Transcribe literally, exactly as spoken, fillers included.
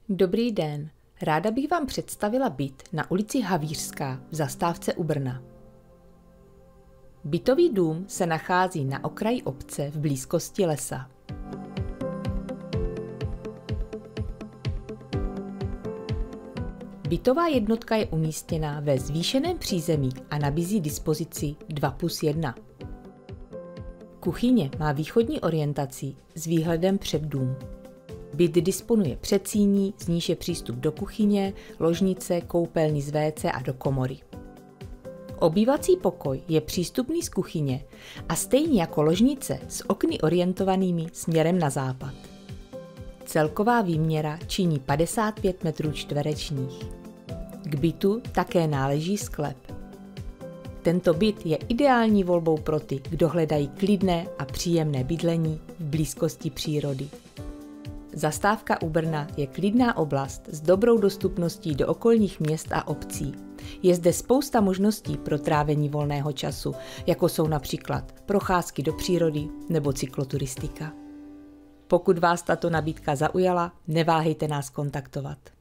Dobrý den, ráda bych vám představila byt na ulici Havířská v zastávce u Brna. Bytový dům se nachází na okraji obce v blízkosti lesa. Bytová jednotka je umístěná ve zvýšeném přízemí a nabízí dispozici dva plus jedna. Kuchyně má východní orientaci s výhledem před dům. Byt disponuje předsíní, z níž je přístup do kuchyně, ložnice, koupelny z vé cé a do komory. Obývací pokoj je přístupný z kuchyně a stejně jako ložnice s okny orientovanými směrem na západ. Celková výměra činí padesát pět metrů čtverečních. K bytu také náleží sklep. Tento byt je ideální volbou pro ty, kdo hledají klidné a příjemné bydlení v blízkosti přírody. Zastávka u Brna je klidná oblast s dobrou dostupností do okolních měst a obcí. Je zde spousta možností pro trávení volného času, jako jsou například procházky do přírody nebo cykloturistika. Pokud vás tato nabídka zaujala, neváhejte nás kontaktovat.